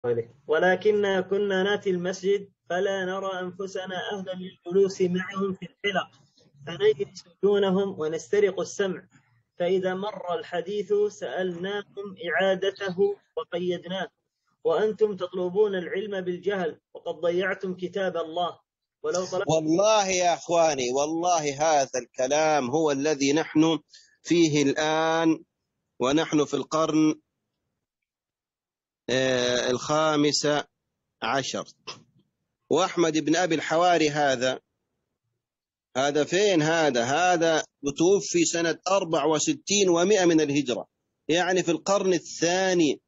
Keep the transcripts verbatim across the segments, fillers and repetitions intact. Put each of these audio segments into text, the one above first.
ولكننا كنا ناتي المسجد فلا نرى أنفسنا أهلا للجلوس معهم في الحلق، فنجلس دونهم ونسترق السمع، فإذا مر الحديث سألناكم إعادته وقيدناه، وأنتم تطلبون العلم بالجهل وقد ضيعتم كتاب الله. ولو طلبت والله يا أخواني، والله هذا الكلام هو الذي نحن فيه الآن، ونحن في القرن آه الخامس عشر. وأحمد بن أبي الحواري هذا هذا فين؟ هذا هذا توفي سنة أربع وستين ومئة من الهجرة، يعني في القرن الثاني.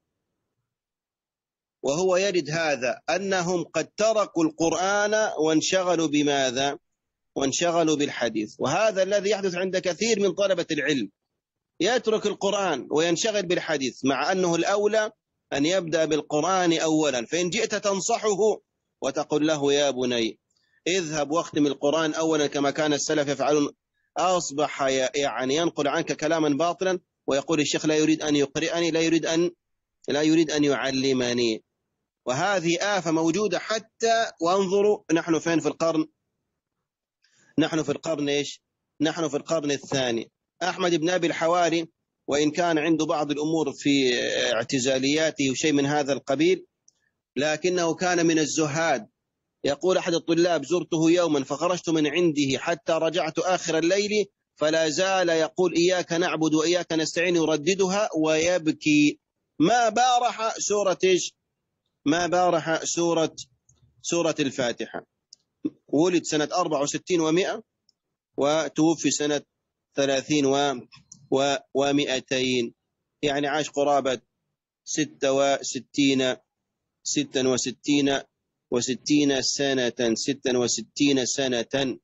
وهو يرد هذا أنهم قد تركوا القرآن وانشغلوا بماذا؟ وانشغلوا بالحديث. وهذا الذي يحدث عند كثير من طلبة العلم، يترك القرآن وينشغل بالحديث، مع أنه الأولى أن يبدأ بالقرآن أولا. فإن جئت تنصحه وتقول له يا بني اذهب واختم القرآن أولا كما كان السلف يفعلون، أصبح يعني ينقل عنك كلاما باطلا، ويقول الشيخ لا يريد أن يقرئني، لا يريد أن لا يريد أن يعلمني. وهذه آفة موجودة حتى. وانظروا نحن فين في القرن؟ نحن في القرن إيش؟ نحن في القرن الثاني. أحمد بن أبي الحواري وإن كان عنده بعض الأمور في اعتزالياته وشيء من هذا القبيل، لكنه كان من الزهاد. يقول أحد الطلاب زرته يوما فخرجت من عنده حتى رجعت آخر الليل فلا زال يقول إياك نعبد وإياك نستعين، يرددها ويبكي. ما بارح سورة إيش؟ ما بارح سورة سورة الفاتحة. ولد سنة أربع وستين ومئة وتوفي سنة ثلاثين و ومئتين، يعني عاش قرابة ستة وستين ستة وستين وستين سنة ستة وستين سنة.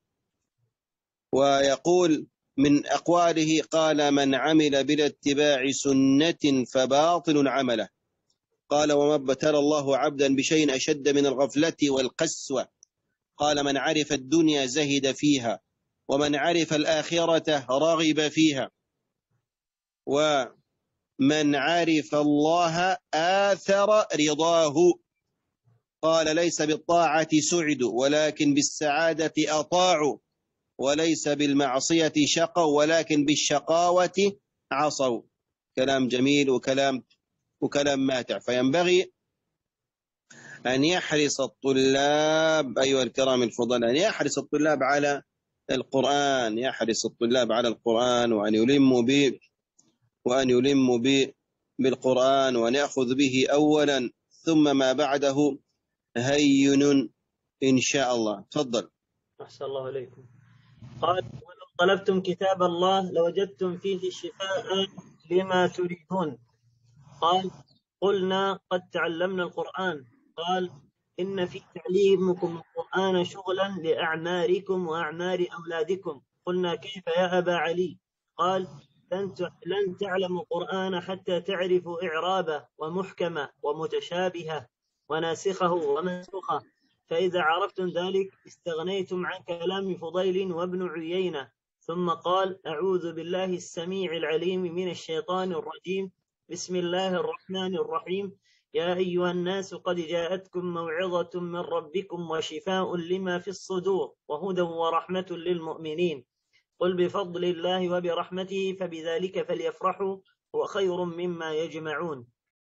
ويقول من أقواله قال من عمل بلا اتباع سنة فباطل عمله. قال وما ابتلى الله عبدا بشيء أشد من الغفلة والقسوة. قال من عرف الدنيا زهد فيها، ومن عرف الآخرة رغب فيها، ومن عرف الله آثر رضاه. قال ليس بالطاعة سعدوا ولكن بالسعادة أطاعوا، وليس بالمعصية شقوا ولكن بالشقاوة عصوا. كلام جميل وكلام وكلام ماتع. فينبغي أن يحرص الطلاب أيها الكرام الفضلاء، أن يحرص الطلاب على القرآن، يحرص الطلاب على القرآن، وأن يلموا به وأن يلموا به بالقرآن، وأن يأخذ به أولا ثم ما بعده هين إن شاء الله. تفضل. أحسن الله إليكم. قال ولو طلبتم كتاب الله لوجدتم فيه الشفاء لما تريدون. قال قلنا قد تعلمنا القرآن. قال إن في تعليمكم القرآن شغلا لأعماركم وأعمار أولادكم. قلنا كيف يا أبا علي؟ قال لن تعلموا القرآن حتى تعرفوا إعرابه ومحكمه ومتشابهه وناسخه ومنسوخه، فإذا عرفتم ذلك استغنيتم عن كلام فضيل وابن عيينة. ثم قال أعوذ بالله السميع العليم من الشيطان الرجيم، بسم الله الرحمن الرحيم، يا أيها الناس قد جاءتكم موعظة من ربكم وشفاء لما في الصدور وهدى ورحمة للمؤمنين. قل بفضل الله وبرحمته فبذلك فليفرحوا هو خير مما يجمعون.